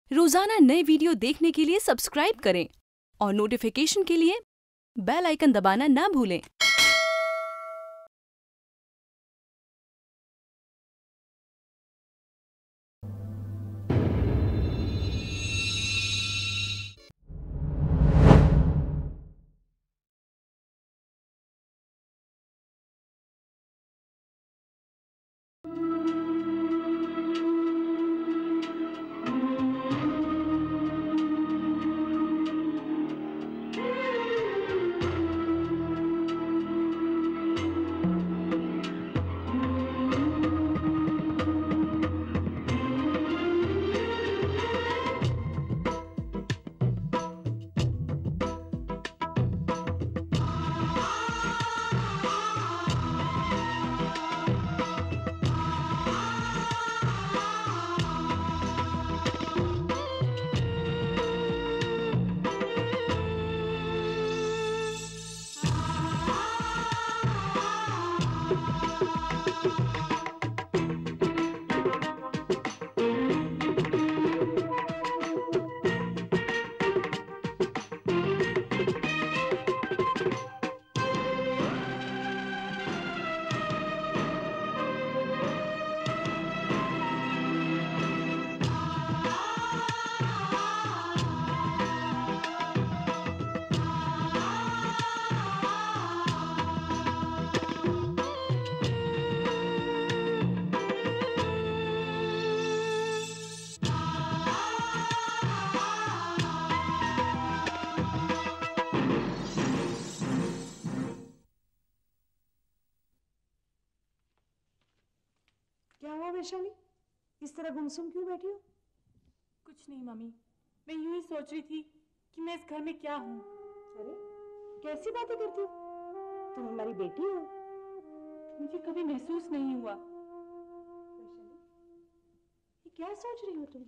रोजाना नए वीडियो देखने के लिए सब्सक्राइब करें और नोटिफिकेशन के लिए बेल आइकन दबाना ना भूलें। क्या हुआ वैशाली, इस तरह गुमसुम क्यों बैठी हो? कुछ नहीं मम्मी, मैं यूं ही सोच रही थी कि मैं इस घर में क्या हूँ। अरे कैसी बातें करती हो? तुम हमारी बेटी हो। मुझे कभी महसूस नहीं हुआ। वैशाली, ये क्या सोच रही हो तुम?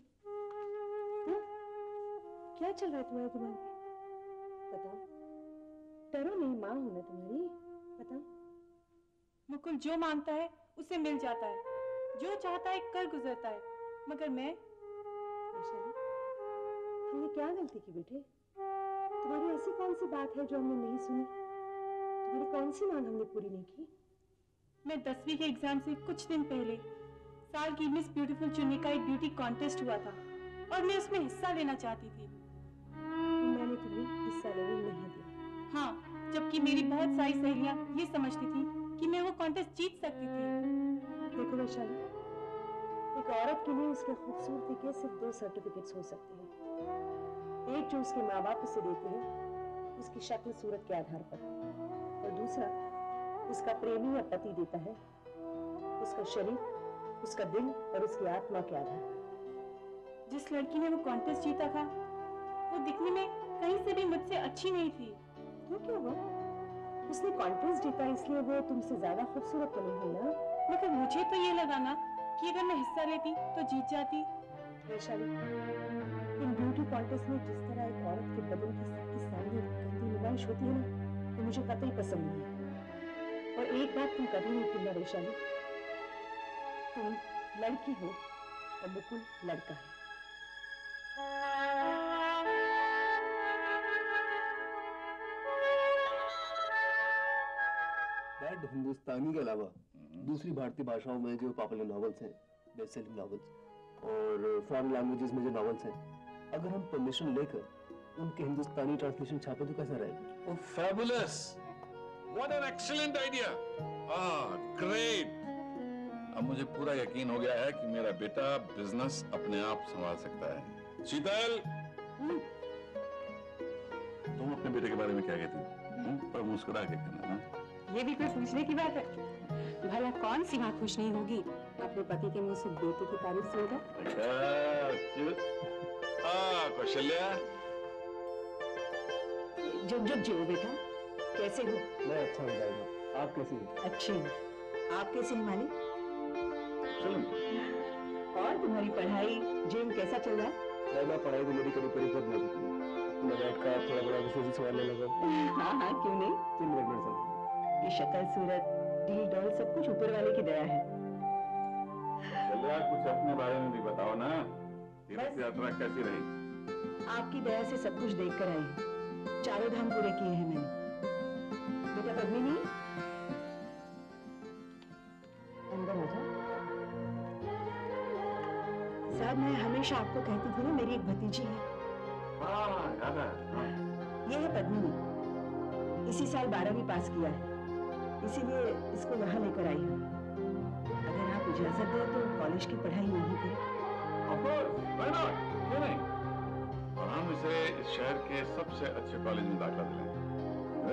क्या चल रहा है तुम्हारे दिमाग में? बताओ। डरो नहीं, माँ हूं मैं तुम्हारी। बताओ। मुकुल जो मांगता है उसे मिल जाता है, जो चाहता है कर गुजरता है, मगर मैं। वैशाली, हमने क्या गलती की बेटे? तुम्हारी ऐसी कौन सी बात है जो हमने नहीं सुनी? तुम्हारी कौन सी मांग हमने पूरी नहीं की? मैं 10वीं के एग्जाम से कुछ दिन पहले साल की मिस ब्यूटीफुल चुनने का एक ब्यूटी कॉन्टेस्ट हुआ था और मैं उसमें हिस्सा लेना चाहती थी। मैंने तुम्हें हिस्सा लेने नहीं दिया। हाँ, जबकि मेरी बहुत सारी सहेलियां ये समझती थी कि मैं वो कॉन्टेस्ट जीत सकती थी। देखो वैशाली, एक औरत के लिए उसके खूबसूरती के सिर्फ 2 सर्टिफिकेट्स हो सकते हैं। एक जो उसके माँ बाप उसे देते हैं उसकी शक्ल सूरत के आधार पर, और दूसरा उसका प्रेमी या पति देता है उसका शरीर, उसका दिल और उसकी आत्मा के आधार पर। जिस लड़की ने वो कॉन्टेस्ट जीता था वो दिखने में कहीं से भी मुझसे अच्छी नहीं थी। तो क्या हुआ? उसने कॉन्टेस्ट जीता इसलिए वो तुमसे ज्यादा खूबसूरत तो नहीं हुई ना? मगर मुझे तो ये लगा ना कि अगर मैं हिस्सा लेती तो जीत जाती। वैशाली, इन ब्यूटी कॉन्टेस्ट में जिस तरह एक औरत के बदन की सबके सामने गंदी नुमाइश होती है ना, तो मुझे कतई पसंद नहीं है। और एक बात तुम कभी नहीं भूलना वैशाली, तुम लड़की हो और मुकुल लड़का है। डैड, हिंदुस्तानी के अलावा दूसरी भारतीय भाषाओं में जो पॉपुलर नॉवेल्स हैं, बेस्ट सेलिंग नॉवेल्स, और फॉरेन लैंग्वेजेस में जो नॉवेल्स हैं, अगर हम परमिशन लेकर उनके हिंदुस्तानी ट्रांसलेशन छापे तो कैसा रहेगा? Oh, fabulous! What an excellent idea! Great! अब मुझे पूरा यकीन हो गया है कि मेरा बेटा बिजनेस अपने आप संभाल सकता है। शीतल, तुम अपने बेटे के बारे में क्या कहती हो? पर मुस्कुरा के कहना ना। ये भी कोई पूछने की बात है? भला कौन सी माँ खुश नहीं होगी अपने पति के मुंह से बेटे की तारीफ सुनकर? कौशल्या, जुग जुग जियो बेटा। कैसे हो? मैं अच्छा हूँ दादा, आप कैसी हैं? अच्छी हूँ। आप कैसे हैं मालिक? चलो। और तुम्हारी पढ़ाई, जिम कैसा चल रहा है? दादा, पढ़ाई तो मेरी करीब करीब खत्म हो चुकी है। मैं बैठ कर थोड़ा बड़ा बिजनेस संभालने लगा। हाँ हाँ, क्यों नहीं? 3 मिनट में सब। ये शक्ल सूरत, ढील डॉल सब कुछ ऊपर वाले की दया है। चलिए कुछ अपने बारे में भी बताओ ना। तीर्थ यात्रा कैसी रही? आपकी दया से सब कुछ देख कर आए हैं। चारों धाम पूरे किए हैं मैंने। बेटा पद्मिनी, अंदर आ जाओ। साहब, मैं हमेशा आपको कहती थी ना, मेरी एक भतीजी है। हाँ, याद है। ये है पद्मिनी, इसी साल 12वीं पास किया है, इसीलिए इसको यहाँ लेकर आई हूँ। अगर आप इजाजत दें तो कॉलेज की पढ़ाई नहीं करें। Of course, why not? क्यों नहीं? और हम इसे इस शहर के सबसे अच्छे कॉलेज में दाखिला दिलाएंगे।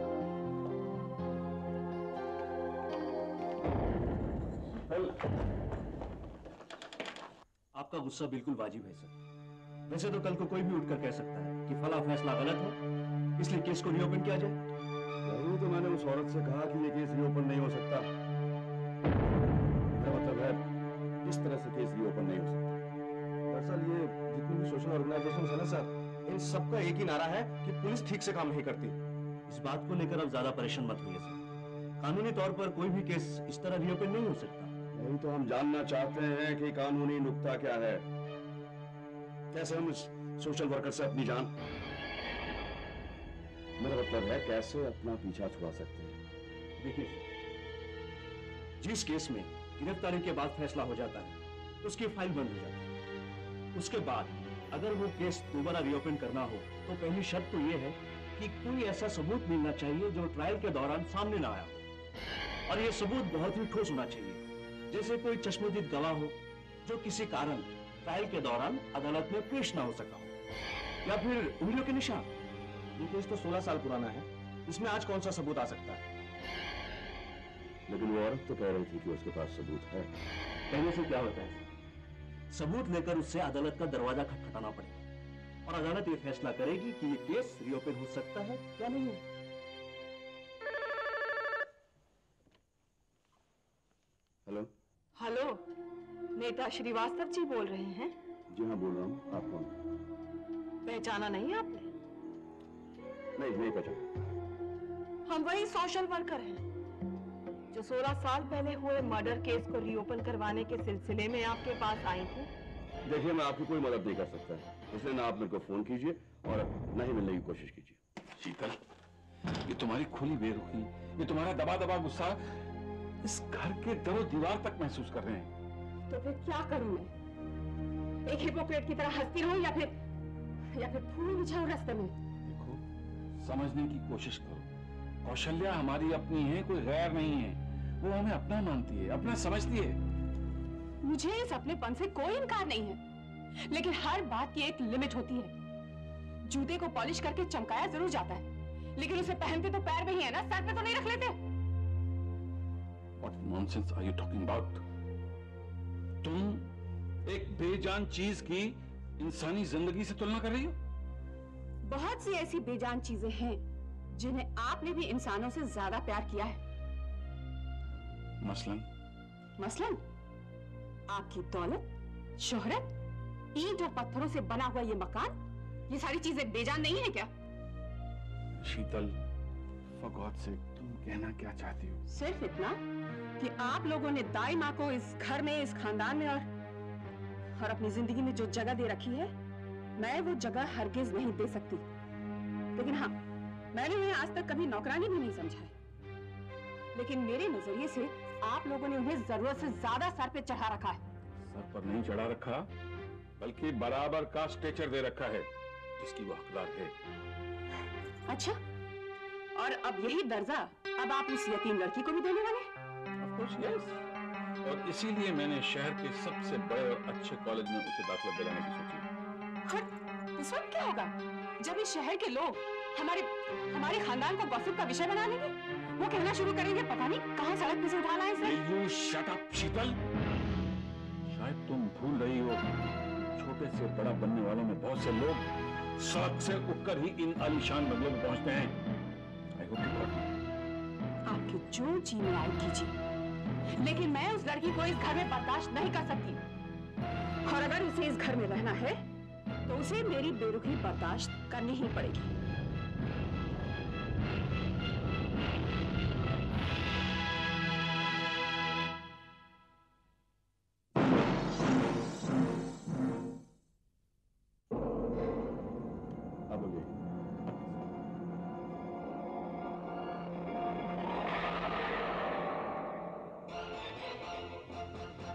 आपका गुस्सा बिल्कुल वाजिब है सर। वैसे तो कल को कोई भी उठकर कह सकता है कि फला फैसला गलत है, इसलिए केस को रीओपन किया जाए। वही तो मैंने उस औरत से कहा कि ये केस रीओपन नहीं हो सकता। मेरा मतलब है, इस तरह से केस रीओपन नहीं हो सकता। दरअसल ये जितनी भी सोशल ऑर्गेनाइजेशन है ना सर, इन सबका एक ही नारा है कि पुलिस ठीक से काम नहीं करती। इस बात को लेकर अब ज्यादा परेशान मत होइए सर। कानूनी तौर पर कोई भी केस इस तरह रीओपन नहीं हो सकता। यही तो हम जानना चाहते हैं कि कानूनी नुक्ता क्या है। कैसे हम इस सोशल वर्कर से अपनी जान, मेरा मतलब है कैसे अपना पीछा छुड़ा सकते हैं। देखिए सर, जिस केस में गिरफ्तारी के बाद फैसला हो जाता है उसकी फाइल बंद हो जाती है। उसके बाद अगर वो केस दोबारा रीओपन करना हो तो पहली शर्त तो ये है कि कोई ऐसा सबूत मिलना चाहिए जो ट्रायल के दौरान सामने ना आया हो, और ये सबूत बहुत ही ठोस होना चाहिए। जैसे कोई चश्मदीद गवाह हो जो किसी कारण ट्रायल के दौरान अदालत में पेश ना हो सका हो, या फिर उंगलियों के निशान। ये केस तो 16 साल पुराना है, इसमें आज कौन सा सबूत आ सकता है? लेकिन वो औरत तो कह रही थी कि उसके पास सबूत है। कहने से क्या होता है? सबूत लेकर उससे अदालत का दरवाजा खटखटाना पड़ेगा और अदालत ये फैसला करेगी कि ये केस रीओपन हो सकता है या नहीं है। हेलो। हेलो, नेता श्रीवास्तव जी बोल रहे हैं? जी हाँ, बोल रहा हूँ। आप कौन? पहचाना नहीं आपने? नहीं पहचाना। हम वही सोशल वर्कर हैं जो 16 साल पहले हुए मर्डर केस को रीओपन करवाने के सिलसिले में आपके पास आई थी। देखिए, मैं आपकी कोई मदद नहीं कर सकता, इसलिए ना आप मेरे को फोन कीजिए और न ही मिलने की कोशिश कीजिए। शीतल, ये तुम्हारी खुली बेरुखी, ये तुम्हारा दबा दबा गुस्सा इस घर के दरो दीवार तक महसूस कर रहे हैं। तो फिर क्या करूं मैं? एक हिपोक्रेट की तरह हंसती रहूं या फिर फूल बिछाऊं रास्ते में? देखो, समझने की कोशिश करो। कौशल्या हमारी अपनी है, कोई गैर नहीं है। वो हमें अपना मानती है, अपना समझती है। मुझे इस अपनेपन से कोई इनकार नहीं है, लेकिन हर बात की एक लिमिट होती है। जूते को पॉलिश करके चमकाया जरूर जाता है, लेकिन उसे पहनते तो पैर में ही है ना, सर पे तो नहीं रख लेते। What nonsense are you talking about? तुम एक बेजान चीज की इंसानी जिंदगी से तुलना कर रही हो? बहुत सी ऐसी बेजान चीजें हैं जिन्हें आपने भी इंसानों से ज्यादा प्यार किया है। मसलन आपकी दौलत, शोहरत, ईंट और पत्थरों से बना हुआ ये मकान, ये सारी चीजें बेजान नहीं है क्या? शीतल, for God's sake, तुम कहना क्या चाहती हो? सिर्फ इतना कि आप लोगों ने दाई माँ को इस घर में, इस खानदान में और अपनी जिंदगी में जो जगह दे रखी है, मैं वो जगह हरगिज नहीं दे सकती। लेकिन हाँ, मैंने उन्हें आज तक कभी नौकरानी भी नहीं समझा है, लेकिन मेरे नजरिए से आप लोगों ने उन्हें जरूरत से ज्यादा सर पे चढ़ा रखा है। सर पर नहीं चढ़ा रखा, बल्कि बराबर का स्टेचर दे रखा है जिसकी वो हकदार है। अच्छा, और अब यही दर्जा अब आप उस यतीम लड़की को भी देने वाले हैं? Of course, yes. और इसीलिए मैंने शहर के सबसे बड़े और अच्छे कॉलेज में उसे दाखिला दिलाने की सोची। और उस वक्त क्या होगा जब इस शहर के लोग हमारे खानदान को गॉसिप का विषय बना लेंगे? वो कहना शुरू करेंगे, पता नहीं कहां सड़क पे से उठा लाए इसे। You shut up, शीतल। शायद तुम भूल रही हो, छोटे से बड़ा बनने वालों में बहुत से लोग सड़क से उठकर ही इन आलीशान बंगलों में पहुंचते हैं। I hope you got me. आपकी जो जी में आए कीजिए, लेकिन मैं उस लड़की को इस घर में बर्दाश्त नहीं कर सकती। और अगर उसे इस घर में रहना है तो उसे मेरी बेरुखी बर्दाश्त करनी ही पड़ेगी।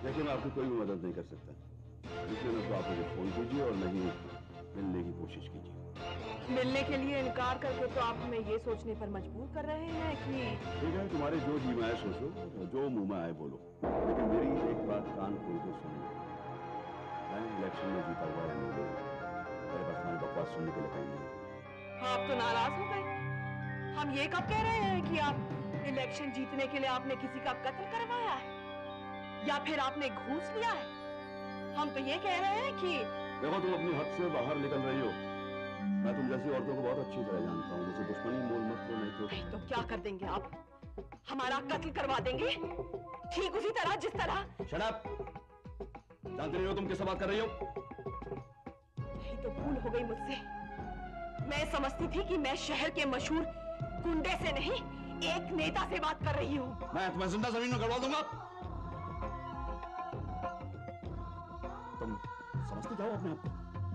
देखिए, मैं आपकी कोई भी मदद नहीं कर सकता, इसलिए मैं तो आप मुझे फोन कीजिए और नहीं मिलने की कोशिश कीजिए। मिलने के लिए इनकार करके तो आप हमें ये सोचने पर मजबूर कर रहे हैं कि ठीक है, तुम्हारे जो जी में आए सोचो, जो मुंह में आए बोलो, लेकिन मेरी एक बात कान खोल के सुनो। मैं इलेक्शन में जीता हुआ एमएलए, मेरे पास तुम्हारी बकवास सुनने के लिए टाइम नहीं है। आप तो नाराज हो गए। हम ये कब कह रहे हैं कि आप इलेक्शन जीतने के लिए आपने किसी का कत्ल करवाया है या फिर आपने घूस लिया है? हम तो ये कह रहे हैं कि देखो, तुम अपनी हद से बाहर निकल रही हो। मैं तुम जैसी औरतों को बहुत अच्छी तरह जानता हूँ, मुझे दुश्मनी मोल मत लो, नहीं तो क्या कर देंगे आप? हमारा कत्ल करवा देंगे, ठीक उसी तरह जिस तरह। Shut up! जानते नहीं हो तुम किससे बात कर रही हो? यही तो भूल हो गई मुझसे। मैं समझती थी कि मैं शहर के मशहूर गुंडे से नहीं, एक नेता से बात कर रही हूँ। मैं तुम्हें जिंदा जमीन में गड़वा दूंगा। तुम समझते जाओ अपने आप को।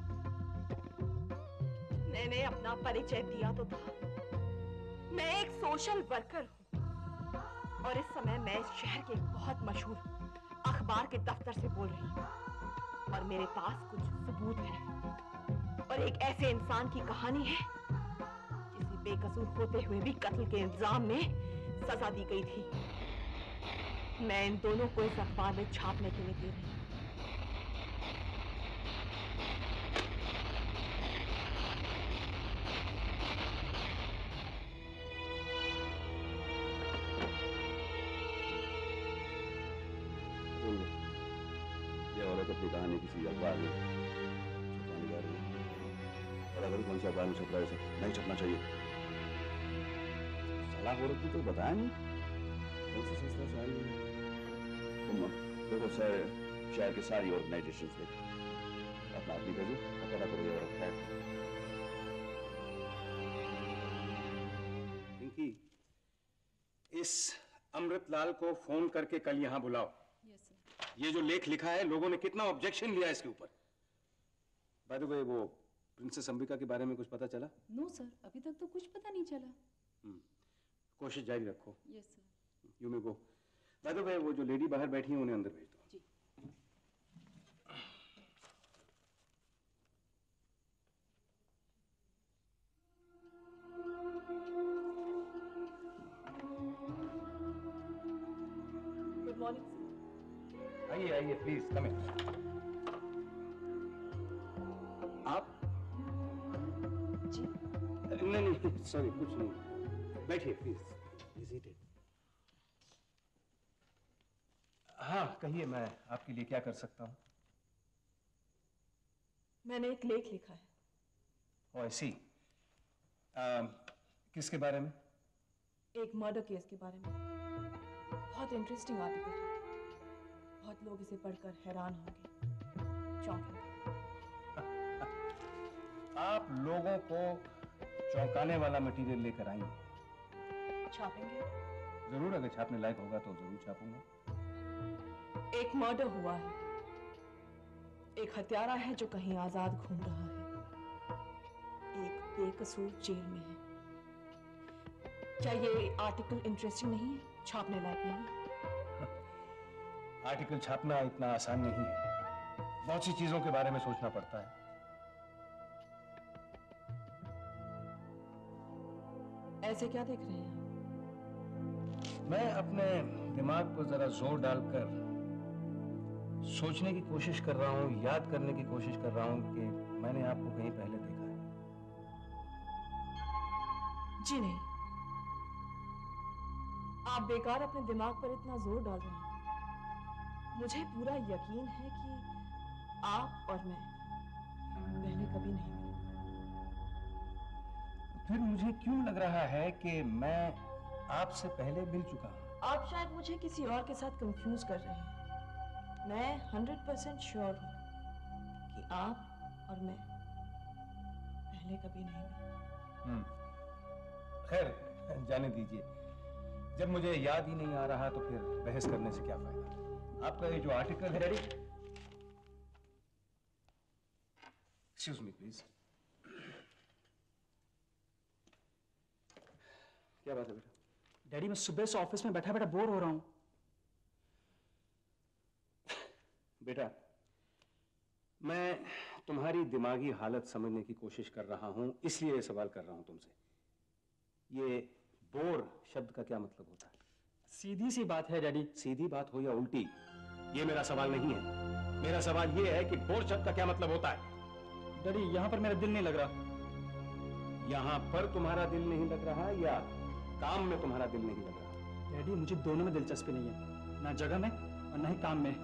मैंने अपना परिचय दिया तो था। मैं एक सोशल वर्कर हूँ और इस समय मैं इस शहर के एक बहुत मशहूर अखबार के दफ्तर से बोल रही हूँ और मेरे पास कुछ सबूत है और एक ऐसे इंसान की कहानी है जिसे बेकसूर होते हुए भी कत्ल के इल्जाम में सजा दी गई थी। मैं इन दोनों को इस अखबार में छापने के लिए दे रही हूँ। ये औरत अपनी कहानी किसी अखबार में छपवाने जा रही है और अगर कौन से अखबार में छप रहा है उसे नहीं छपना चाहिए। साला औरत को तो बताया नहीं, कौन सी संस्था से आई है। तुम देखो शहर के सारी ऑर्गेनाइजेशंस देखो, अपना आदमी भेजो और पता करो ये औरत है। पिंकी, इस अमृतलाल को फोन करके कल यहाँ बुलाओ। ये जो लेख लिखा है, लोगों ने कितना ऑब्जेक्शन लिया इसके ऊपर। बाय द वे, वो प्रिंसेस अंबिका के बारे में कुछ पता चला? नो सर, अभी तक तो कुछ पता नहीं चला। कोशिश जारी रखो। Yes sir. You may go. By the way, वो जो लेडी बाहर बैठी है उन्हें अंदर भेज दो। जी। Good morning. आइए आइए, प्लीज कम इन। आप? जी। नहीं नहीं, सॉरी, कुछ नहीं। बैठिए प्लीज। हाँ, कहिए, मैं आपके लिए क्या कर सकता हूँ? मैंने एक लेख लिखा है। ओह, आई सी। किसके बारे में? एक मर्डर केस के बारे में। बहुत इंटरेस्टिंग आर्टिकल है। बहुत लोग इसे पढ़कर हैरान होंगे, चौंकेंगे। आप लोगों को चौंकाने वाला मटेरियल लेकर आएंगे? छापेंगे? जरूर, अगर छापने लायक होगा तो जरूर छापूंगा। एक मर्डर हुआ है। एक हत्यारा है जो कहीं आजाद घूम रहा है। एक बेकसूर जेल में है। क्या ये आर्टिकल इंटरेस्टिंग नहीं है? छापने लायक नहीं? आर्टिकल छापना इतना आसान नहीं है। बहुत सी चीजों के बारे में सोचना पड़ता है। ऐसे क्या देख रहे हैं? मैं अपने दिमाग पर जरा जोर डालकर सोचने की कोशिश कर रहा हूँ, याद करने की कोशिश कर रहा हूँ कि मैंने आपको कहीं पहले देखा है। जी नहीं। आप बेकार अपने दिमाग पर इतना जोर डाल रहे हैं। मुझे पूरा यकीन है कि आप और मैं पहले कभी नहीं मिले। फिर मुझे क्यों लग रहा है कि मैं आपसे पहले मिल चुका हूँ? आप शायद मुझे किसी और के साथ कंफ्यूज कर रहे हैं। मैं 100% श्योर हूँ कि आप और मैं पहले कभी नहीं मिले। खैर, जाने दीजिए। जब मुझे याद ही नहीं आ रहा तो फिर बहस करने से क्या फायदा। आपका ये जो आर्टिकल है, डैडी, एक्सक्यूज मी प्लीज। क्या बात है बेटा? डैडी, मैं सुबह से ऑफिस में बैठा बैठा बोर हो रहा हूं। बेटा, मैं तुम्हारी दिमागी हालत समझने की कोशिश कर रहा हूं, इसलिए ये सवाल कर रहा हूं तुमसे। ये बोर शब्द का क्या मतलब होता है? सीधी सी बात है डैडी। सीधी बात हो या उल्टी, ये मेरा सवाल नहीं है। मेरा सवाल ये है कि बोर शब्द का क्या मतलब होता है? डैडी, यहाँ पर मेरा दिल नहीं लग रहा। यहाँ पर तुम्हारा दिल नहीं लग रहा या काम में तुम्हारा दिल नहीं लग रहा? डैडी, मुझे दोनों में दिलचस्पी नहीं है, ना जगह में और ना ही काम में।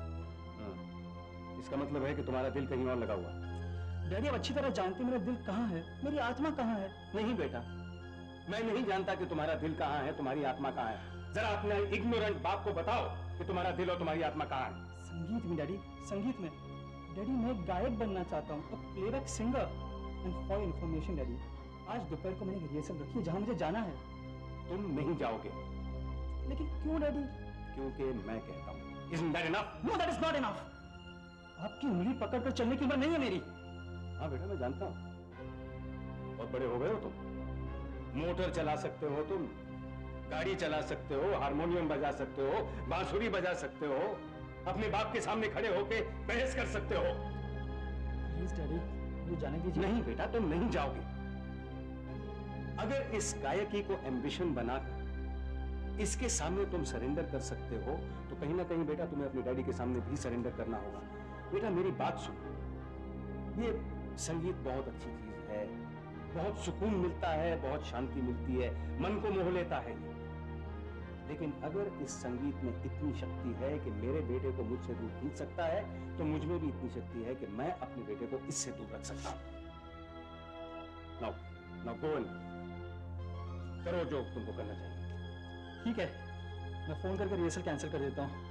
इसका मतलब है कि तुम्हारा दिल कहीं और लगा हुआ है। डैडी, आप अच्छी तरह जानते मेरा दिल कहाँ है, मेरी आत्मा कहाँ है। नहीं बेटा, मैं नहीं जानता कि तुम्हारा दिल कहाँ है, तुम्हारी आत्मा कहाँ है। जरा अपने इग्नोरेंट बाप को बताओ कि तुम्हारा दिल और तुम्हारी आत्मा कहाँ है। संगीत में डैडी, संगीत में। डैडी, मैं एक गायक बनना चाहता हूँ, playback singer. And for information daddy, आज दोपहर को मैंने रिहर्सल रखी है जहाँ मुझे जाना है। तुम नहीं जाओगे। लेकिन क्यों डैडी? क्योंकि मैं कहता हूँ। Isn't that enough? No, that is not enough. आपकी उंगली पकड़कर चलने की उम्र नहीं है मेरी। हाँ बेटा, मैं जानता हूँ। बहुत बड़े हो गए हो तुम। मोटर चला सकते हो तुम, गाड़ी चला सकते हो, हारमोनियम बजा सकते हो, बांसुरी बजा सकते हो, अपने बाप के सामने खड़े होके बहस कर सकते हो। प्लीज डैडी, मुझे जाने दीजिए। नहीं बेटा, तुम नहीं जाओगे। अगर इस गायकी को एम्बिशन बनाकर इसके सामने तुम सरेंडर कर सकते हो, तो कहीं ना कहीं बेटा तुम्हें अपने डैडी के सामने भी सरेंडर करना होगा। बेटा, मेरी बात सुनो। ये संगीत बहुत अच्छी चीज है, बहुत सुकून मिलता है, बहुत शांति मिलती है, मन को मोह लेता है। लेकिन अगर इस संगीत में इतनी शक्ति है कि मेरे बेटे को मुझसे दूर खींच सकता है, तो मुझ में भी इतनी शक्ति है कि मैं अपने बेटे को इससे दूर रख सकता हूं। नाउ गो एंड करो जो तुमको करना चाहिए। ठीक है, मैं फोन करके रिहर्सल कैंसिल कर देता हूँ।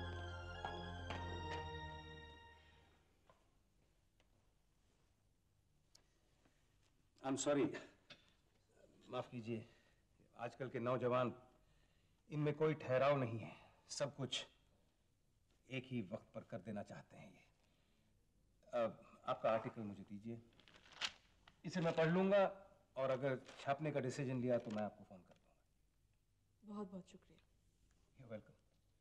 आई एम सॉरी, माफ कीजिए। आजकल के नौजवान, इनमें कोई ठहराव नहीं है, सब कुछ एक ही वक्त पर कर देना चाहते हैं। ये आपका आर्टिकल मुझे दीजिए, इसे मैं पढ़ लूंगा और अगर छापने का डिसीजन लिया तो मैं आपको फोन कर दूंगा। बहुत बहुत शुक्रिया। You're welcome.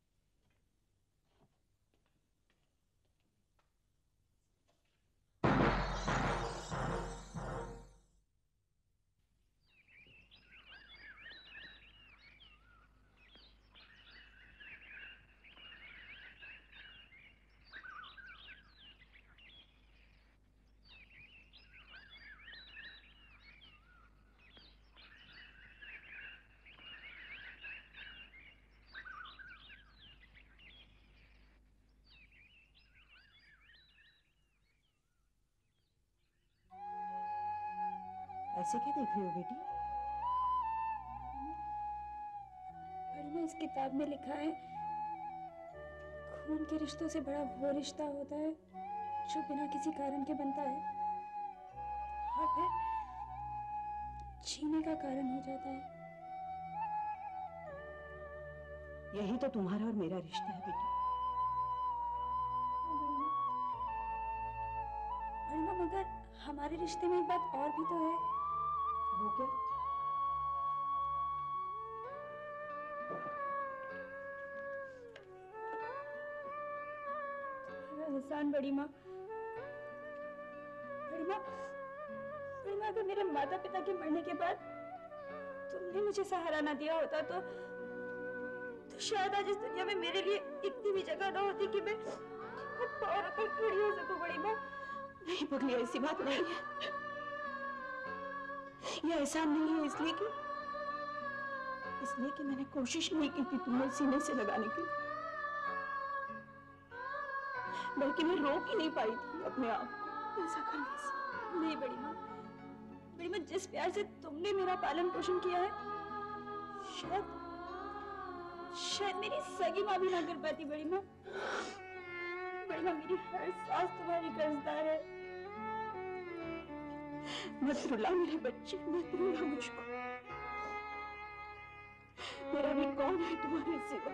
ऐसे क्या देख रही हो बेटी? अरुणा, इस किताब में लिखा है खून के रिश्तों से बड़ा वो रिश्ता होता है जो बिना किसी कारण के बनता है और फिर जीने का कारण हो जाता है। यही तो तुम्हारा और मेरा रिश्ता है बेटी। अरुणा, मगर हमारे रिश्ते में एक बात और भी तो है। वो क्या? एहसान बड़ी माँ। बड़ी माँ, अगर मेरे माता पिता के मरने के बाद तुमने मुझे सहारा ना दिया होता तो शायद आज इस दुनिया में मेरे लिए इतनी भी जगह ना होती कि मैं पाँव रखकर खड़ी हो सकूं। बड़ी माँ, नहीं पगली, ऐसी बात नहीं है। यह एहसान नहीं है इसलिए कि मैंने कोशिश नहीं की थी तुम्हें सीने से लगाने की, बल्कि मैं रोक ही नहीं पाई थी अपने आप को ऐसा करने से। नहीं बड़ी माँ, जिस प्यार से तुमने मेरा पालन पोषण किया है शायद मेरी सगी माँ भी ना कर पाती। बड़ी माँ, मेरी हर सांस तुम्हारी कर्जदार है। मत रुला मेरे बच्चे, मत रुला मुझको। मेरा भी कौन है तुम्हारे सिवा?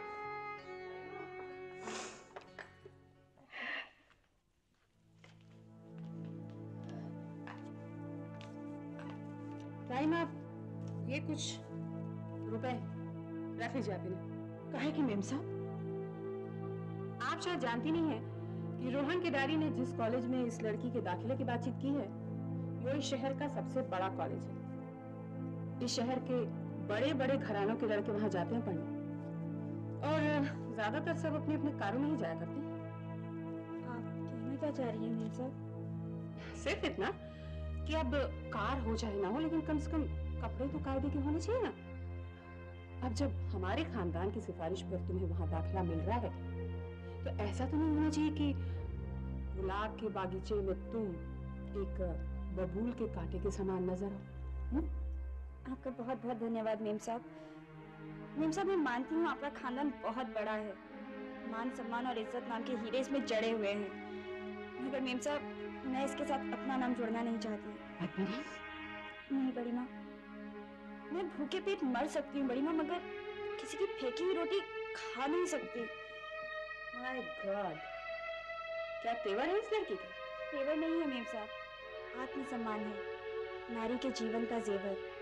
टाइम आप ये कुछ रुपए रख लीजिए। आप इन्हें। काहे की मेम साहब? आप शायद जानती नहीं है, कि रोहन केदारी ने जिस कॉलेज में इस लड़की के दाखिले की बातचीत की है वो इस शहर का सबसे बड़ा कॉलेज है। इस शहर के बड़े बड़े घरानों के लड़के वहां जाते हैं पढ़ने और ज्यादातर सब अपने अपने कारों में ही जाया करते हैं। आप कहना क्या चाह रही हैं मीम साहब? सिर्फ इतना कि अब कार हो चाहे ना हो लेकिन कम से कम कपड़े तो कायदे के होने चाहिए ना। अब जब हमारे खानदान की सिफारिश पर तुम्हें वहां दाखिला मिल रहा है तो ऐसा तो नहीं होना चाहिए कि गुलाब के बागीचे में तुम एक बबूल के कांटे के समान नजर आओ। आपका बहुत बहुत धन्यवाद मीम साहब। मीम साहब मैं मानती हूँ आपका खानदान बहुत बड़ा है, मान सम्मान और इज्जत नाम के हीरे इसमें जड़े हुए हैं, मगर मीम साहब मैं इसके साथ अपना नाम जोड़ना नहीं चाहती। नहीं बड़ी माँ, मैं भूखे पेट मर सकती हूँ बड़ी माँ, मगर किसी की फेंकी हुई रोटी खा नहीं सकती। माय गॉड, क्या तेवर है इस लड़की के? तेवर नहीं है मीम साहब, आत्मसम्मान है, नारी के जीवन का जेवर।